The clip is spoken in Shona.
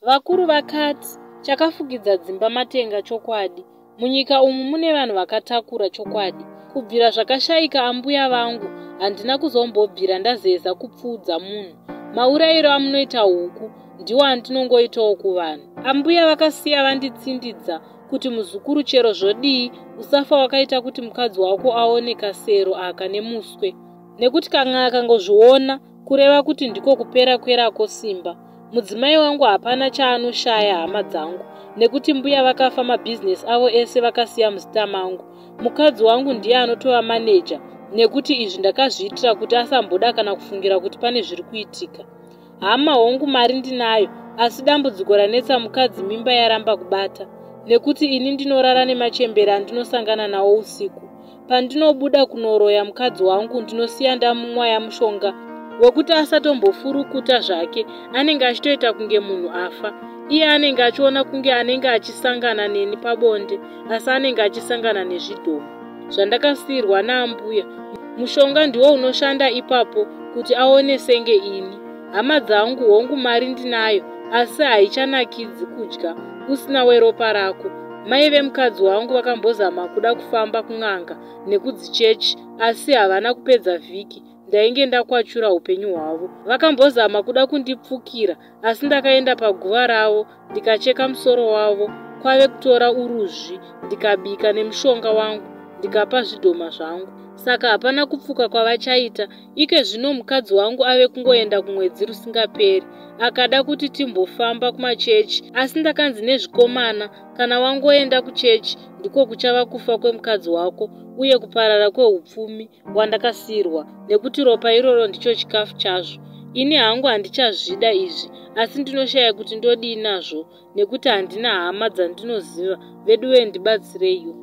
Vakuru vakati, chakafukidza dzimba matenga chokwadi. Munyika umu mune vanhu vakatakura chokwadi. Kubvira zvakashayika ambuya vangu, handina kuzombobvira ndazeza kupfuudza munhu. Maurayiro amunoita huku ndiwo andinongoitawo kuvanhu. Ambuya vakasiya vanditsindidza kuti muzukuru chero zvodii usafa wakaita kuti mukadzi wako aone kasero aka nemuswe. Nekuti kana akangozviona kureva kuti ndiko kupera kwerako simba. Mudzimai wangu hapana chaanoshaya hama dzangu, nekuti mbuya vakafa mabhizinesi avo ese vakasiya muzita mangu. Mukadzi wangu ndiye anotova maneja, nekuti izvi ndakazviitira kuti asamboda kana kufungira kuti pane zviri kuitika. Hama hongu mari ndinayo, asi dambudziko ranetsa mukadzi mimba yaramba kubata, nekuti ini ndinorara nemachembera andinosangana nawo usiku. Pandinobuda kunoroya mukadzi wangu ndinosiya ndamumwaya mushonga wekuti asatombofurukuta zvake, anenge achitoita kunge munhu afa. Iye anenge achiona kunge anenge achisangana neni pabonde, asi anenge achisangana nezvidhoma. Zvandakasiyirwa naambuya, mushonga ndiwo unoshanda ipapo kuti aone senge ini. Hama dzangu hongu mari ndinayo, asi haichanakidzi kudya usina weropa rako. Mai vemukadzi wangu vakambozama kuda kufamba kun'anga nekudzichechi, asi havana kupedza vhiki ndainge ndakwachura upenyu hwavo. Vakambozama kuda kundipfukira, asi ndakaenda paguva ravo ndikacheka musoro wavo. Kwave kutora uruzvi ndikabika nemushonga wangu ndikapa zvidhoma zvangu. Saka hapana kupfuka kwavachaita. Ike zvino mukadzi wangu ave kungoenda kumwedzi rusingaperi, akada kuti timbofamba kumachechi, asi ndakanzi nezvikomana, kana wangoenda kuchechi ndiko kuchava kufa kwemukadzi wako uye kuparara kwehupfumi hwandakasiyirwa, nekuti ropa iroro ndicho chikafu chazvo. Ini hangu handichazvida izvi, asi ndinoshaya kuti ndodii nazvo, nekuti handina hama dzandinoziva. Vedu ndibatsireiwo.